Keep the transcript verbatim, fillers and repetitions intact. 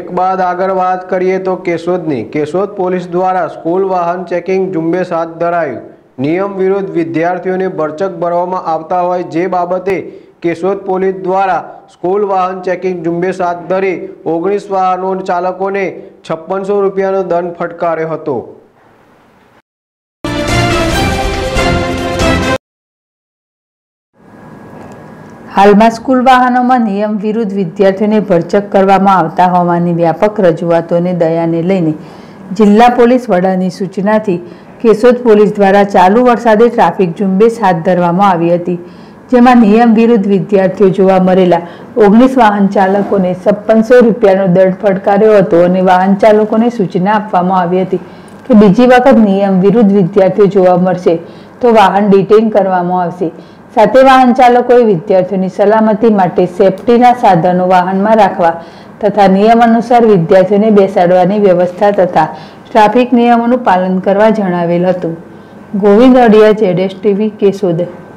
એક બાદ આગળ વાત કરીએ તો કેશોદની કેશોદ પોલીસ દ્વારા સ્કૂલ વાહન ચેકિંગ ઝુંબેશ હાથ ધરાયું। નિયમ વિરુદ્ધ વિદ્યાર્થીઓને ભરચક ભરવામાં આવતા હોય જે બાબતે કેશોદ પોલીસ દ્વારા સ્કૂલ વાહન ચેકિંગ ઝુંબેશ હાથ ધરી ઓગણીસ વાહનો ચાલકોને છપ્પનસો રૂપિયાનો દંડ ફટકાર્યો હતો। હાલમાં સ્કૂલ વાહનોમાં નિયમ વિરુદ્ધ વિદ્યાર્થીઓને ભરચક કરવામાં આવતા હોવાની વ્યાપક રજૂઆતોને દયાને લઈને જિલ્લા પોલીસ વડાની સૂચનાથી કેશોદ પોલીસ દ્વારા ચાલુ વરસાદે ટ્રાફિક ઝુંબેશ હાથ ધરવામાં આવી હતી, જેમાં નિયમ વિરુદ્ધ વિદ્યાર્થીઓ જોવા મળેલા ઓગણીસ વાહન ચાલકોને છપ્પનસો રૂપિયાનો દંડ ફટકાર્યો હતો અને વાહન ચાલકોને સૂચના આપવામાં આવી હતી કે બીજી વખત નિયમ વિરુદ્ધ વિદ્યાર્થીઓ જોવા મળશે તો વાહન ડિટેઇન કરવામાં આવશે। સાથે વાહન ચાલકોએ વિદ્યાર્થીઓની સલામતી માટે સેફટીના સાધનો વાહનમાં રાખવા તથા નિયમ અનુસાર વિદ્યાર્થીઓને બેસાડવાની વ્યવસ્થા તથા ટ્રાફિક નિયમોનું પાલન કરવા જણાવેલ હતું। ગોવિંદ અડિયા, જેડેશ ટીવી, કેશોદ।